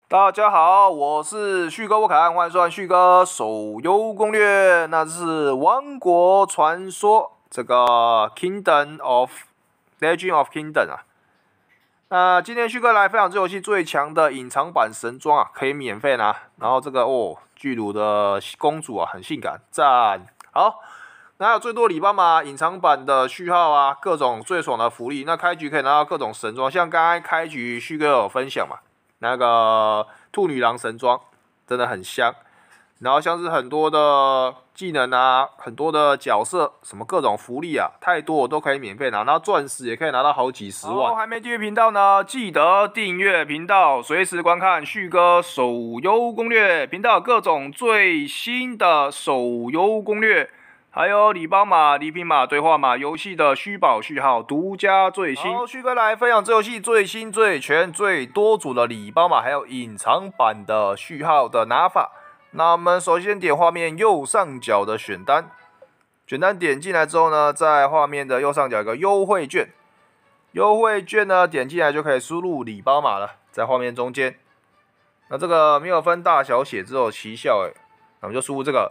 大家好，我是旭哥，我凯岸换算旭哥手游攻略，那是王国传说这个 Kingdom of Legend of Kingdom 啊。那今天旭哥来分享这游戏最强的隐藏版神装啊，可以免费拿。然后这个巨乳的公主啊，很性感，赞。好，那还有最多礼包嘛，隐藏版的序号啊，各种最爽的福利。那开局可以拿到各种神装，像刚刚开局旭哥有分享嘛。那个兔女郎神装真的很香，然后像是很多的技能啊，很多的角色，什么各种福利啊，太多我都可以免费拿。然后钻石也可以拿到好几十万。还没订阅频道呢，记得订阅频道，随时观看旭哥手游攻略频道各种最新的手游攻略。还有礼包码、礼品码、兑换码、游戏的虚宝序号、独家最新。好，旭哥来分享这游戏最新、最全、最多组的礼包码，还有隐藏版的序号的拿法。那我们首先点画面右上角的选单，选单点进来之后呢，在画面的右上角有个优惠券，优惠券呢点进来就可以输入礼包码了，在画面中间。那这个没有分大小写，只有奇效那我们就输入这个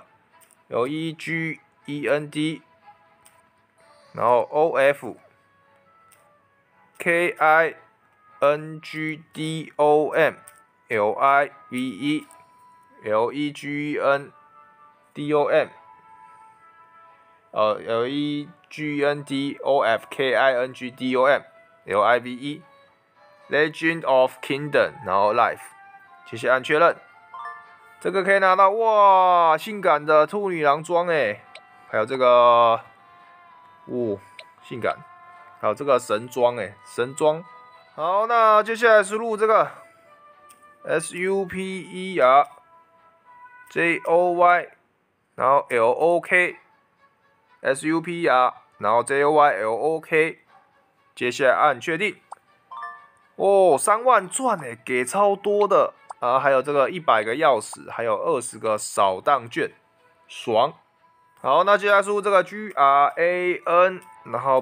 LEGEND， 然后 OFKINGDOM，LEGENDOFKINGDOM，LIVE Legend of Kingdom， 然后 Live， 接下来按确认。这个可以拿到哇，性感的兔女郎装还有这个性感，还有这个神装神装。好，那接下来输入这个 SUPERJOY， 然后 LOK SUPER， 然后 JOYLOK， 接下来按确定。3万钻给超多的啊！还有这个100个钥匙，还有20个扫荡券，爽！好，那接下来输入这个 GRAN， 然后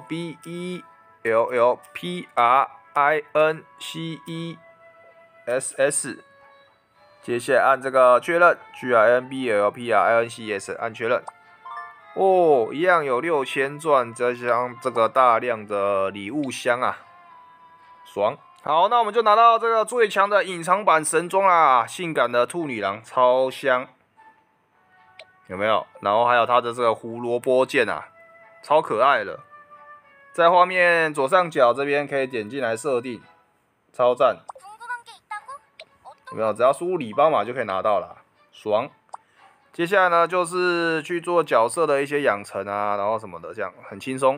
BELLPRINCESS， 接下来按这个确认 GRANBELLPRINCESS， 按确认。一样有6000钻，再加上这个大量的礼物箱啊，爽！好，那我们就拿到这个最强的隐藏版神装啦，性感的兔女郎，超香，有没有？然后还有它的这个胡萝卜剑啊，超可爱的。在画面左上角这边可以点进来设定，超赞。有没有？只要输入礼包码就可以拿到啦，爽。接下来呢，就是去做角色的一些养成啊，然后什么的，这样很轻松，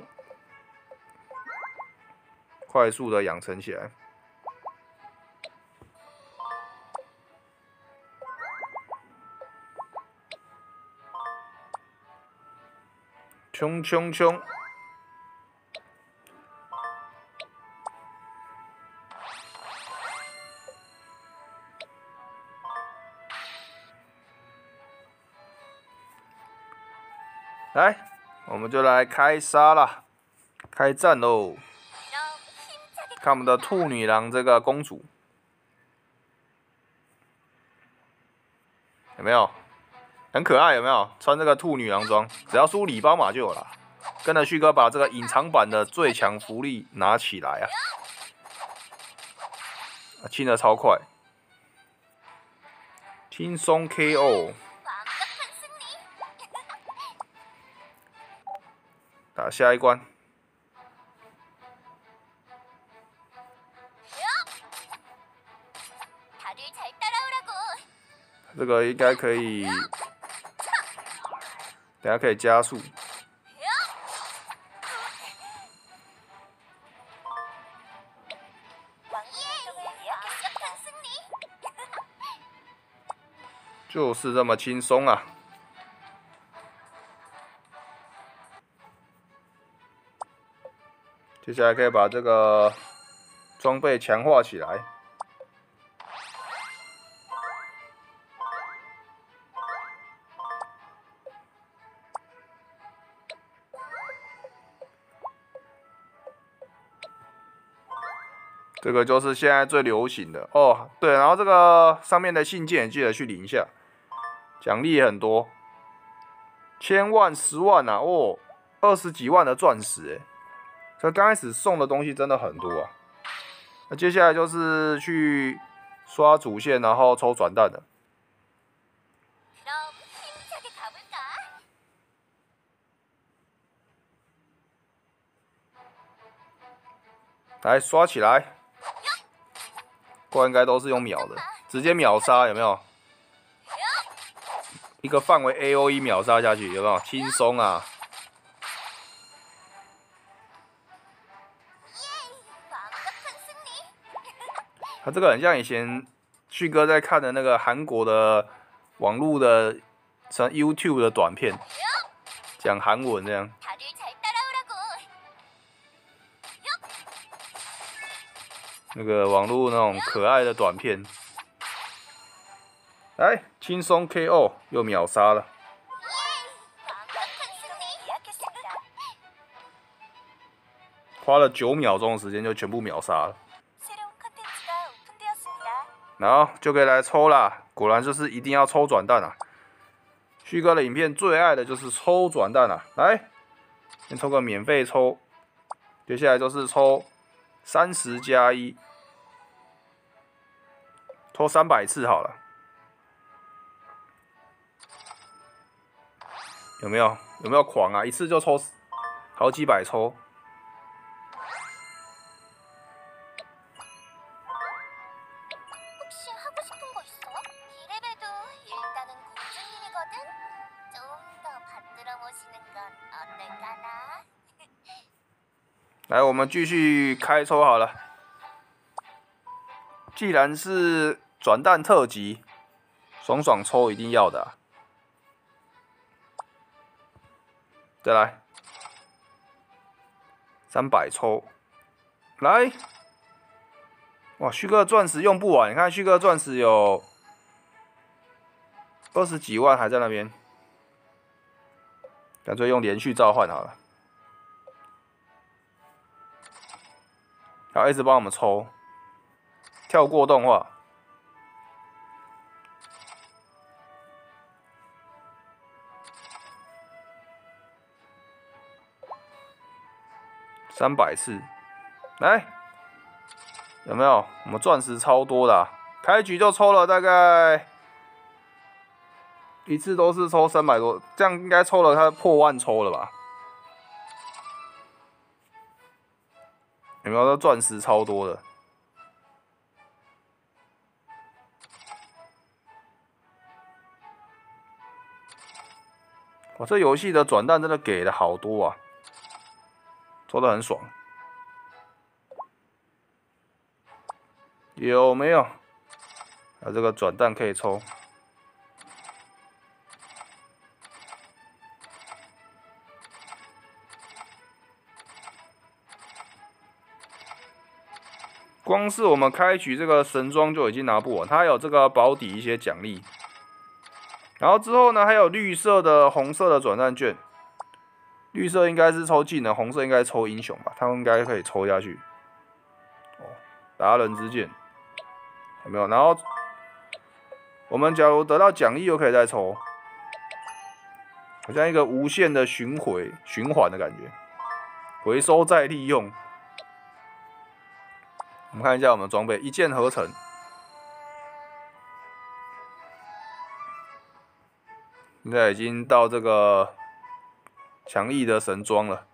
快速的养成起来。冲！来，我们就来开杀啦，开战喽！看我们的兔女郎这个公主，有没有？很可爱，有没有？穿这个兔女郎装，只要输礼包码就有了。跟着旭哥把这个隐藏版的最强福利拿起来啊！清的超快，轻松 KO。打下一关。这个应该可以，等下可以加速。就是这么轻松啊！接下来可以把这个装备强化起来。 这个就是现在最流行的哦。对，然后这个上面的信件也记得去领一下，奖励也很多，千万、10万啊，哦，20几万的钻石哎。这刚开始送的东西真的很多啊。那接下来就是去刷主线，然后抽转蛋的。来刷起来，不然应该都是用秒的，直接秒杀有没有？一个范围 AOE 秒杀下去有没有？轻松啊！他这个很像以前旭哥在看的那个韩国的网络的什么 YouTube 的短片，讲韩文这样。那个网络那种可爱的短片，来轻松 KO 又秒杀了，花了9秒钟的时间就全部秒杀了，然后就可以来抽啦。果然就是一定要抽转蛋啊！旭哥的影片最爱的就是抽转蛋啊！来，先抽个免费抽，接下来就是抽30+1。抽300次好了，有没有狂啊？一次就抽好几百抽。来，我们继续开抽好了。既然是转蛋特辑，爽爽抽一定要的啊！再来300抽，来！哇，旭哥的钻石用不完，你看旭哥的钻石有20几万还在那边，干脆用连续召唤好了。好，一直帮我们抽，跳过动画。300次，来，有没有？我们钻石超多的啊，开局就抽了大概一次都是抽300多，这样应该抽了它破万抽了吧？有没有？这钻石超多的。哇，这游戏的转蛋真的给的好多啊！抽得很爽，有没有？啊，这个转蛋可以抽。光是我们开局这个神装就已经拿不完，它有这个保底一些奖励。然后之后呢，还有绿色的、红色的转蛋券。绿色应该是抽技能，红色应该抽英雄吧？他们应该可以抽下去。哦，达人之剑有没有？然后我们假如得到奖励，又可以再抽，好像一个无限的循环的感觉，回收再利用。我们看一下我们的装备，一键合成。现在已经到这个强力的神装了，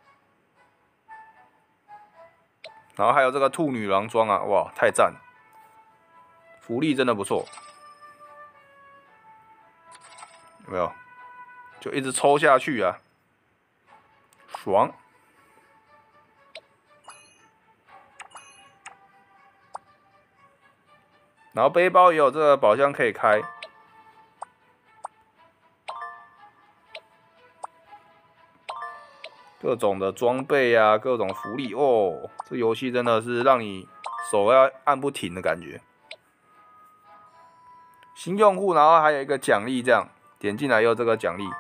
然后还有这个兔女郎装啊，哇，太赞！福利真的不错，有没有？就一直抽下去啊，爽！然后背包也有这个宝箱可以开。各种的装备啊，各种福利哦，这游戏真的是让你手要按不停的感觉。新用户，然后还有一个奖励，这样点进来也有这个奖励，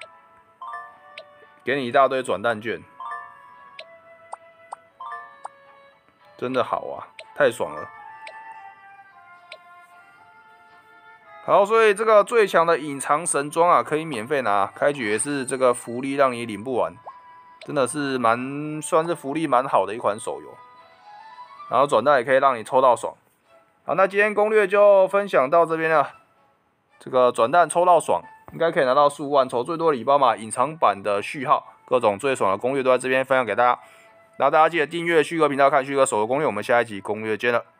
给你一大堆转蛋券，真的好啊， 太爽了。好，所以这个最强的隐藏神装啊，可以免费拿，开局也是这个福利让你领不完，真的是算是福利蛮好的一款手游。然后转蛋也可以让你抽到爽。好，那今天攻略就分享到这边了。这个转蛋抽到爽，应该可以拿到数万，抽最多的礼包嘛，隐藏版的序号，各种最爽的攻略都在这边分享给大家。然后大家记得订阅旭哥频道，看旭哥手游攻略。我们下一集攻略见了。